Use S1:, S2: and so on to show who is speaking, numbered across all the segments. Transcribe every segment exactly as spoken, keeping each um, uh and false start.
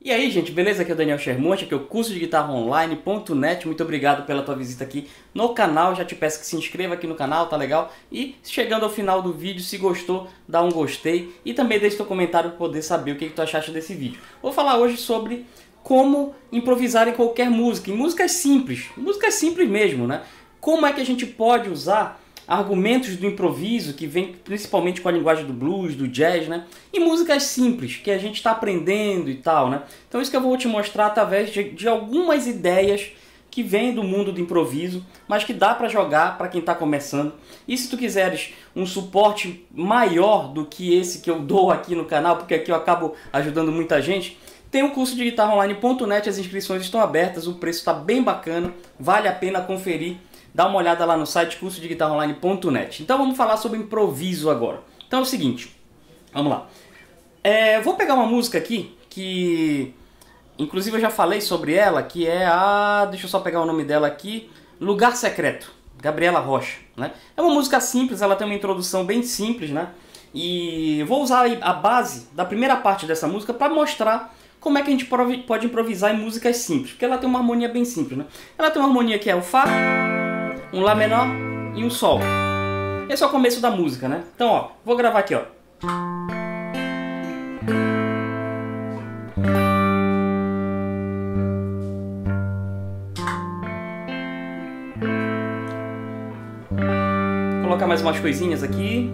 S1: E aí, gente, beleza? Aqui é o Daniel Schermonte, aqui é o curso de guitarra online ponto net. Muito obrigado pela tua visita aqui no canal. Já te peço que se inscreva aqui no canal, tá legal? E chegando ao final do vídeo, se gostou, dá um gostei. E também deixe teu comentário para poder saber o que, que tu achaste desse vídeo. Vou falar hoje sobre como improvisar em qualquer música, em músicas simples, músicas simples mesmo, né? Como é que a gente pode usar argumentos do improviso, que vem principalmente com a linguagem do blues, do jazz, né? E músicas simples, que a gente está aprendendo e tal, né? Então isso que eu vou te mostrar através de, de algumas ideias que vêm do mundo do improviso, mas que dá para jogar para quem está começando. E se tu quiseres um suporte maior do que esse que eu dou aqui no canal, porque aqui eu acabo ajudando muita gente, tem o curso de guitarra online ponto net, as inscrições estão abertas, o preço está bem bacana, vale a pena conferir. Dá uma olhada lá no site curso de guitarra online ponto net. Então vamos falar sobre improviso agora. Então é o seguinte, vamos lá. É, vou pegar uma música aqui que, inclusive eu já falei sobre ela, que é a... deixa eu só pegar o nome dela aqui. Lugar Secreto, Gabriela Rocha, né? É uma música simples, ela tem uma introdução bem simples, né? E vou usar a base da primeira parte dessa música para mostrar como é que a gente pode improvisar em músicas simples. Porque ela tem uma harmonia bem simples, né? Ela tem uma harmonia que é o Fá, um Lá menor e um Sol. Esse é o começo da música, né? Então, ó, vou gravar aqui, ó. Vou colocar mais umas coisinhas aqui.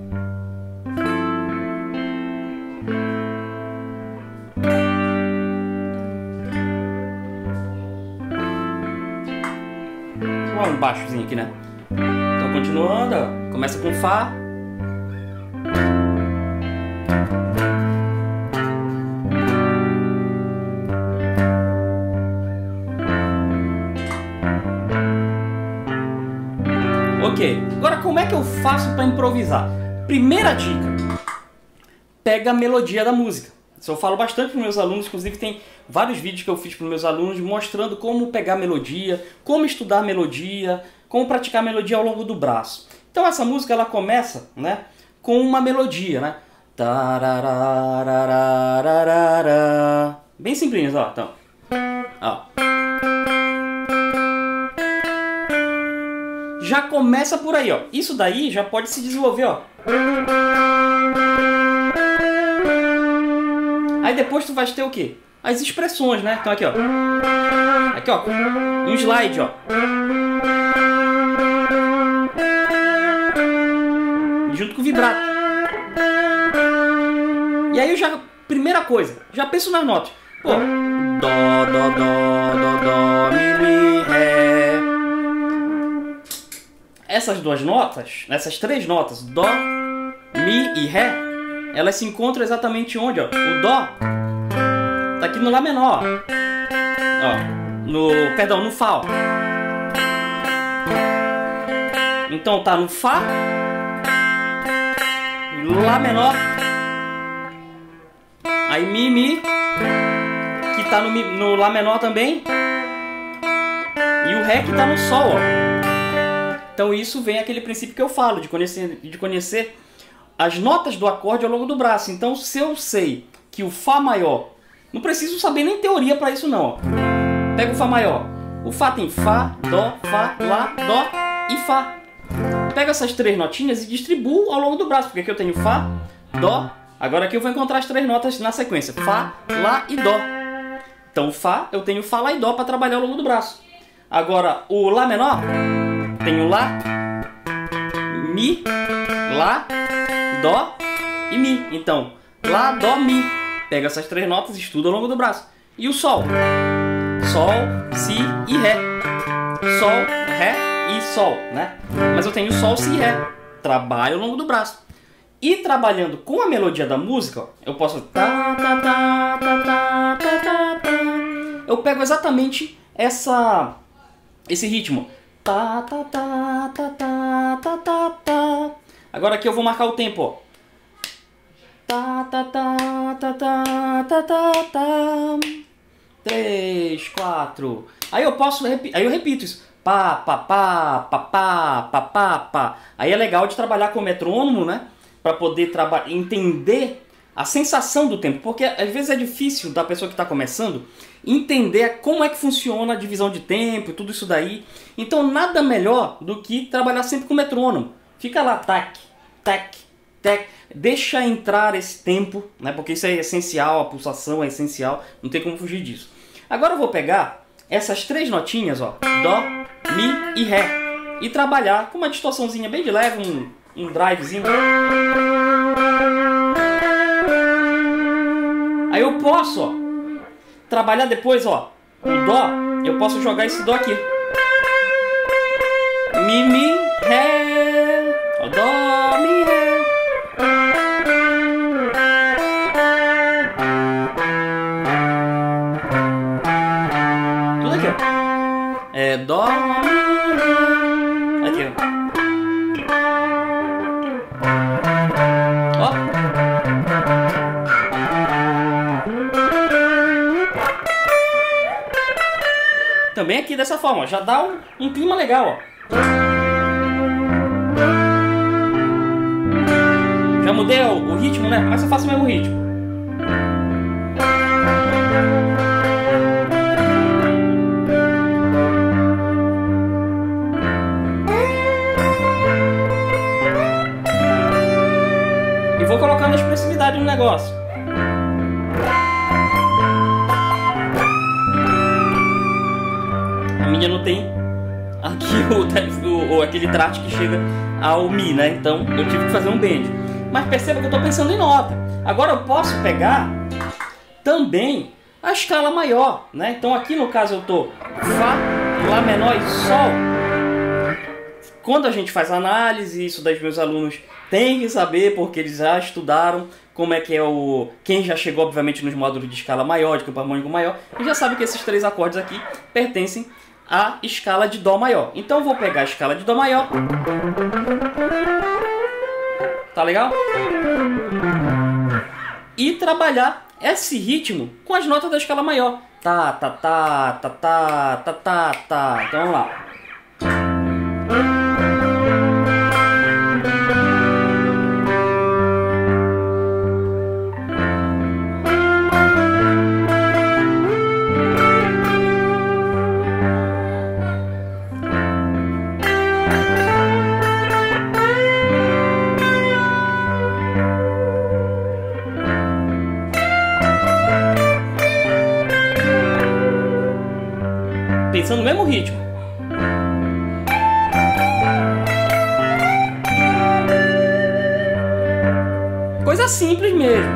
S1: Um baixozinho aqui, né? Então continuando, ó, começa com Fá. Ok, agora como é que eu faço para improvisar? Primeira dica, pega a melodia da música. Isso eu falo bastante para os meus alunos, inclusive tem vários vídeos que eu fiz para os meus alunos mostrando como pegar melodia, como estudar melodia, como praticar melodia ao longo do braço. Então essa música ela começa, né, com uma melodia, né? Bem simples, ó. Então, ó. Já começa por aí, ó. Isso daí já pode se desenvolver, ó. Aí depois tu vai ter o quê? As expressões, né? Então aqui, ó. Aqui, ó. Um slide, ó. Junto com o vibrato. E aí eu já... Primeira coisa, já penso nas notas. Pô. Dó, dó, dó, dó, dó, mi, mi, ré. Essas duas notas, essas três notas, dó, mi e ré, elas se encontram exatamente onde, ó? O dó tá aqui no Lá menor, ó, no, perdão, no Fá, ó. Então tá no Fá, Lá menor, aí Mi, Mi, que tá no, no Lá menor também, e o Ré que tá no Sol, ó. Então isso vem aquele princípio que eu falo, de conhecer, de conhecer as notas do acorde ao longo do braço. Então se eu sei que o Fá maior, não preciso saber nem teoria para isso não, ó. Pega o Fá maior. O Fá tem Fá, Dó, Fá, Lá, Dó e Fá. Pega essas três notinhas e distribuo ao longo do braço, porque aqui eu tenho Fá, Dó. Agora aqui eu vou encontrar as três notas na sequência, Fá, Lá e Dó. Então Fá, eu tenho Fá, Lá e Dó para trabalhar ao longo do braço. Agora o Lá menor, tenho Lá, Mi, Lá, Dó e Mi. Então, Lá, Dó, Mi. Pega essas três notas e estuda ao longo do braço. E o Sol? Sol, Si e Ré. Sol, Ré e Sol, né? Mas eu tenho Sol, Si e Ré. Trabalho ao longo do braço. E trabalhando com a melodia da música, ó, eu posso... Tá, tá, tá, tá, tá, tá, tá, tá. Eu pego exatamente essa, esse ritmo. Tá, tá, tá, tá, tá, tá, tá, tá. Agora aqui eu vou marcar o tempo, ó. Tá, tá, tá, tá, tá, tá, tá, tá. Três, quatro. Aí eu posso, aí eu repito isso. Pá, pá, pá, pá, pá, pá, pá, pá. Aí é legal de trabalhar com o metrônomo, né? Para poder entender a sensação do tempo, porque às vezes é difícil da pessoa que está começando entender como é que funciona a divisão de tempo e tudo isso daí. Então nada melhor do que trabalhar sempre com metrônomo. Fica lá, tac, tac, tac, deixa entrar esse tempo, né? Porque isso é essencial, a pulsação é essencial, não tem como fugir disso. Agora eu vou pegar essas três notinhas, ó, Dó, Mi e Ré, e trabalhar com uma distorçãozinha bem de leve, um, um drivezinho. Aí eu posso, ó, trabalhar depois, ó, o Dó, eu posso jogar esse Dó aqui. Mi, Mi, Ré, ó, Dó, Mi, Ré. Tudo aqui, ó. É Dó, Mi, Ré. Aqui, ó. Também aqui dessa forma, ó, já dá um, um clima legal, ó. Já mudei o, o ritmo, né? Mas eu faço o mesmo ritmo. E vou colocando a expressividade no negócio. A minha não tem aqui o, o, aquele traste que chega ao Mi, né? Então eu tive que fazer um bend. Mas perceba que eu estou pensando em nota. Agora eu posso pegar também a escala maior, né? Então aqui no caso eu estou Fá, Lá menor e Sol. Quando a gente faz análise, isso daí os meus alunos têm que saber, porque eles já estudaram como é que é o... Quem já chegou, obviamente, nos módulos de escala maior, de campo harmônico maior, e já sabe que esses três acordes aqui pertencem à escala de Dó maior. Então eu vou pegar a escala de Dó maior. Tá legal? E trabalhar esse ritmo com as notas da escala maior. Tá, tá, tá, tá, tá, tá, tá, tá. Então vamos lá. Pensando no mesmo ritmo. Coisa simples mesmo.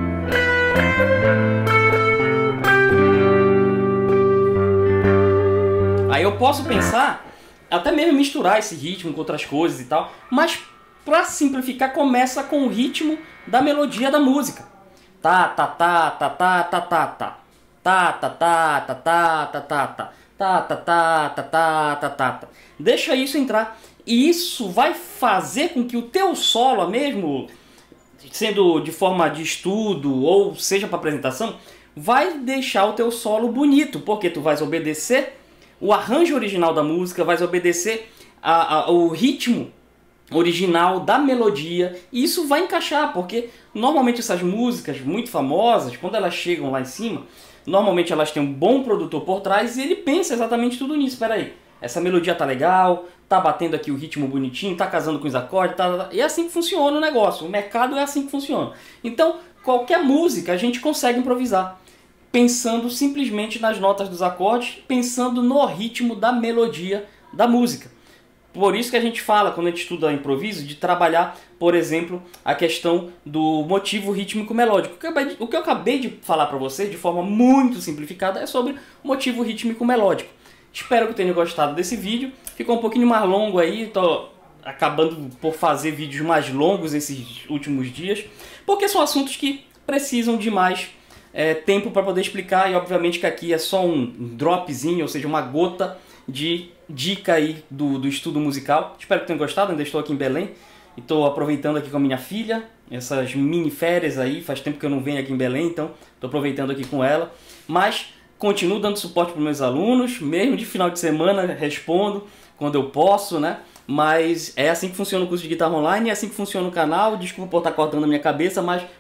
S1: Aí eu posso pensar, até mesmo misturar esse ritmo com outras coisas e tal, mas para simplificar começa com o ritmo da melodia da música. Tá, tá, tá, tá, tá, tá, tá, tá. Tá, tá, tá, tá, tá, tá, tá, tá. Tá, tá, tá, tá, tá, tá, tá, tá. Deixa isso entrar. E isso vai fazer com que o teu solo, mesmo sendo de forma de estudo ou seja para apresentação, vai deixar o teu solo bonito, porque tu vais obedecer o arranjo original da música, vais obedecer a, a, o ritmo original da melodia, e isso vai encaixar, porque normalmente essas músicas muito famosas, quando elas chegam lá em cima, normalmente elas têm um bom produtor por trás e ele pensa exatamente tudo nisso. Espera aí, essa melodia tá legal, tá batendo aqui o ritmo bonitinho, tá casando com os acordes, tá, tá, e é assim que funciona o negócio. O mercado é assim que funciona. Então, qualquer música a gente consegue improvisar, pensando simplesmente nas notas dos acordes, pensando no ritmo da melodia da música. Por isso que a gente fala, quando a gente estuda improviso, de trabalhar, por exemplo, a questão do motivo rítmico melódico. O que eu acabei de falar para vocês, de forma muito simplificada, é sobre o motivo rítmico melódico. Espero que tenham gostado desse vídeo. Ficou um pouquinho mais longo aí, tô acabando por fazer vídeos mais longos esses últimos dias, porque são assuntos que precisam de mais é, tempo para poder explicar, e obviamente que aqui é só um dropzinho, ou seja, uma gota de dica aí do, do estudo musical. Espero que tenham gostado. Ainda estou aqui em Belém e estou aproveitando aqui com a minha filha essas mini férias aí. Faz tempo que eu não venho aqui em Belém, então estou aproveitando aqui com ela. Mas continuo dando suporte para os meus alunos, mesmo de final de semana respondo quando eu posso, né? Mas é assim que funciona o curso de guitarra online, é assim que funciona o canal. Desculpa por estar cortando a minha cabeça, mas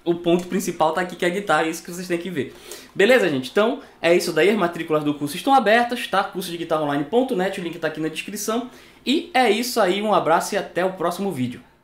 S1: o ponto principal tá aqui, que é a guitarra, é isso que vocês têm que ver. Beleza, gente? Então, é isso daí, as matrículas do curso estão abertas, tá? curso de guitarra online ponto net, o link tá aqui na descrição. E é isso aí, um abraço e até o próximo vídeo.